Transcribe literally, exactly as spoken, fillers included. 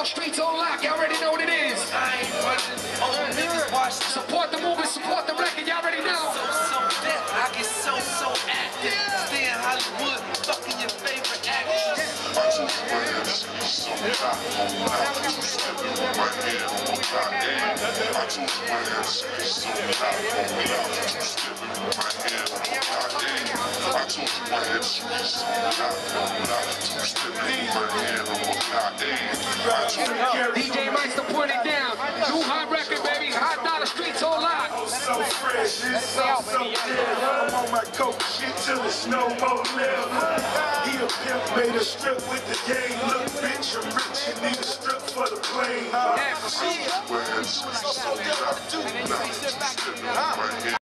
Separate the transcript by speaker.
Speaker 1: streets on lock. Y'all already know what it is.
Speaker 2: I ain't running. Old niggas watch.
Speaker 1: Support the movement, support the record. Y'all already know.
Speaker 2: So, so deaf. I get so, so active. Stay in Hollywood, fucking your favorite actors.
Speaker 1: D J Meister put it down. New hot record, baby. Hot dollar streets on lock.
Speaker 3: So fresh, it's so, so dead. I'm on my coke shit till it's no more left. He a pimp, made a strip with the game. Look, bitch, I'm rich, you need a strip for the plane.
Speaker 1: Yeah,